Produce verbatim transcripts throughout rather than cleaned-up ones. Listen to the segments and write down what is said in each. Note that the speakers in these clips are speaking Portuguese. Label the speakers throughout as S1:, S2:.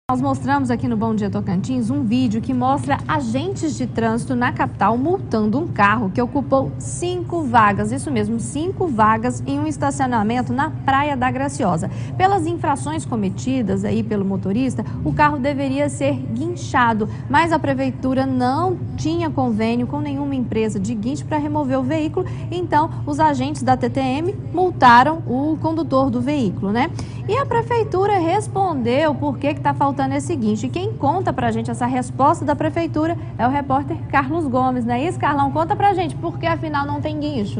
S1: Nós mostramos aqui no Bom Dia Tocantins um vídeo que mostra agentes de trânsito na capital multando um carro que ocupou cinco vagas, isso mesmo, cinco vagas em um estacionamento na Praia da Graciosa. Pelas infrações cometidas aí pelo motorista, o carro deveria ser guinchado, mas a prefeitura não tinha convênio com nenhuma empresa de guincho para remover o veículo, então os agentes da T T M multaram o condutor do veículo, né? E a prefeitura respondeu por que está faltando esse guincho. E quem conta pra gente essa resposta da prefeitura é o repórter Carlos Gomes, não é isso, Carlão? Conta pra gente por que afinal não tem guincho.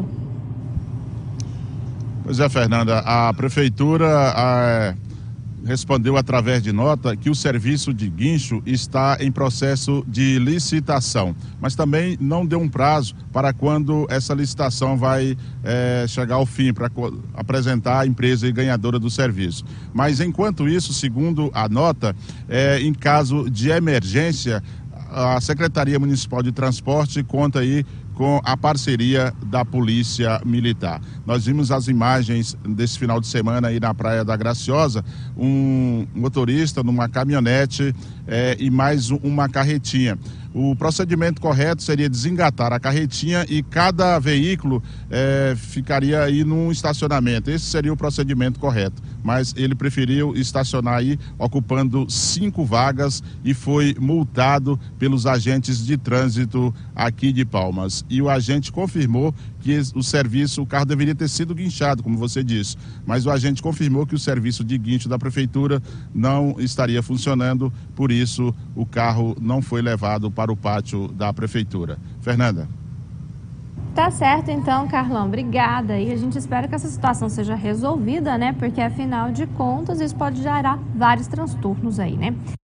S2: Pois é, Fernanda, a prefeitura a, respondeu através de nota que o serviço de guincho está em processo de licitação, mas também não deu um prazo para quando essa licitação vai é, chegar ao fim, para apresentar a empresa ganhadora do serviço. Mas enquanto isso, segundo a nota, é, em caso de emergência, a Secretaria Municipal de Transporte conta aí com a parceria da Polícia Militar. Nós vimos as imagens desse final de semana aí na Praia da Graciosa, um motorista numa caminhonete é, e mais uma carretinha. O procedimento correto seria desengatar a carretinha e cada veículo é, ficaria aí num estacionamento. Esse seria o procedimento correto, mas ele preferiu estacionar aí, ocupando cinco vagas e foi multado pelos agentes de trânsito aqui de Palmas. E o agente confirmou que o serviço, o carro deveria ter sido guinchado, como você disse, mas o agente confirmou que o serviço de guincho da prefeitura não estaria funcionando, por isso o carro não foi levado para o pátio da prefeitura. Fernanda.
S1: Tá certo então, Carlão, obrigada. E a gente espera que essa situação seja resolvida, né? Porque afinal de contas isso pode gerar vários transtornos aí, né?